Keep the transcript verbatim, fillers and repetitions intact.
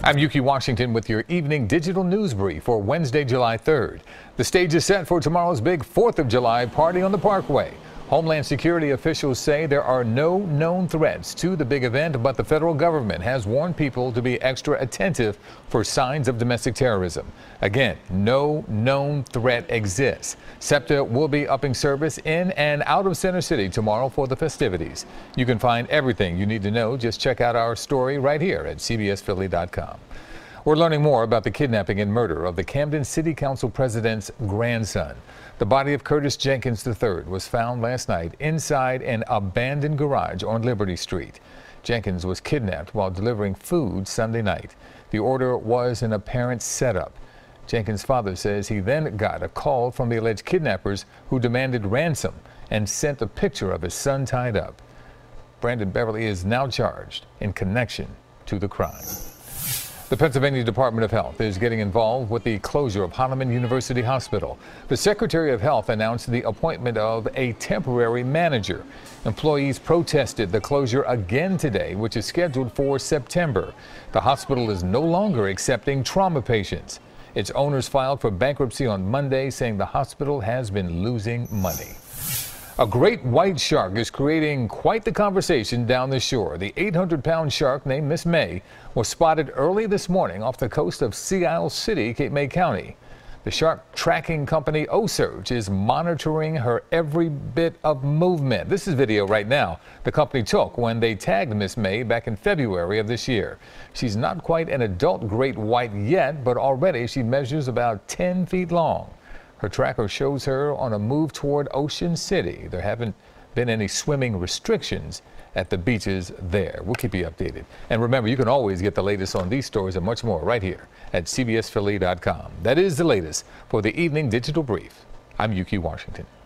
I'm Ukee Washington with your evening digital news brief for Wednesday, July third. The stage is set for tomorrow's big fourth of July party on the Parkway. Homeland Security officials say there are no known threats to the big event, but the federal government has warned people to be extra attentive for signs of domestic terrorism. Again, no known threat exists. SEPTA will be upping service in and out of Center City tomorrow for the festivities. You can find everything you need to know. Just check out our story right here at C B S Philly dot com. We're learning more about the kidnapping and murder of the Camden City Council president's grandson. The body of Curtis Jenkins the third was found last night inside an abandoned garage on Liberty Street. Jenkins was kidnapped while delivering food Sunday night. The order was an apparent setup. Jenkins' father says he then got a call from the alleged kidnappers who demanded ransom and sent a picture of his son tied up. Brandon Beverly is now charged in connection to the crime. The Pennsylvania Department of Health is getting involved with the closure of Hahnemann University Hospital. The Secretary of Health announced the appointment of a temporary manager. Employees protested the closure again today, which is scheduled for September. The hospital is no longer accepting trauma patients. Its owners filed for bankruptcy on Monday, saying the hospital has been losing money. A great white shark is creating quite the conversation down the shore. The eight hundred pound shark named Miss May was spotted early this morning off the coast of Sea Isle City, Cape May County. The shark tracking company O-Surge is monitoring her every bit of movement. This is video right now the company took when they tagged Miss May back in February of this year. She's not quite an adult great white yet, but already she measures about ten feet long. Her tracker shows her on a move toward Ocean City. There haven't been any swimming restrictions at the beaches there. We'll keep you updated. And remember, you can always get the latest on these stories and much more right here at C B S Philly dot com. That is the latest for the evening digital brief. I'm Ukee Washington.